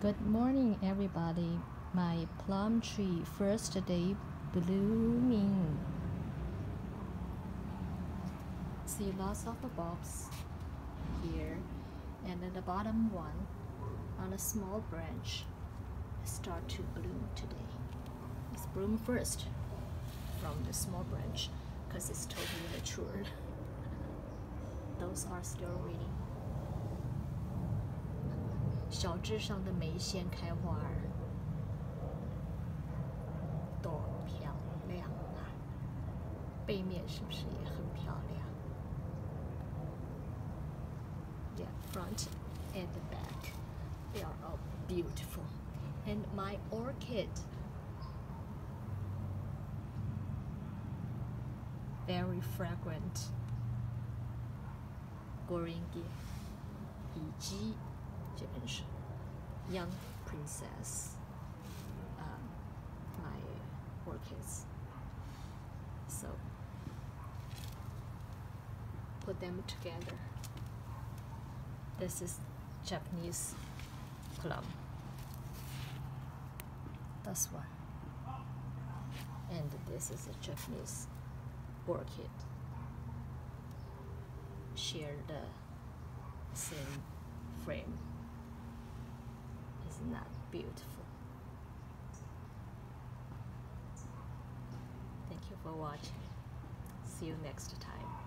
Good morning, everybody. My plum tree first day blooming. See lots of the bulbs here, and then the bottom one on a small branch start to bloom today. It's bloom first from the small branch because it's totally matured. Those are still waiting. 小枝上的梅先开花儿，多漂亮啊！背面是不是也很漂亮？ Yeah, front and the back, they are all beautiful. And my orchid, very fragrant. Goringi, 以及这边是 Young Princess, my orchids. So put them together. This is Japanese plum. That's one. And this is a Japanese orchid. Share the same frame. Isn't that beautiful? Thank you for watching. See you next time.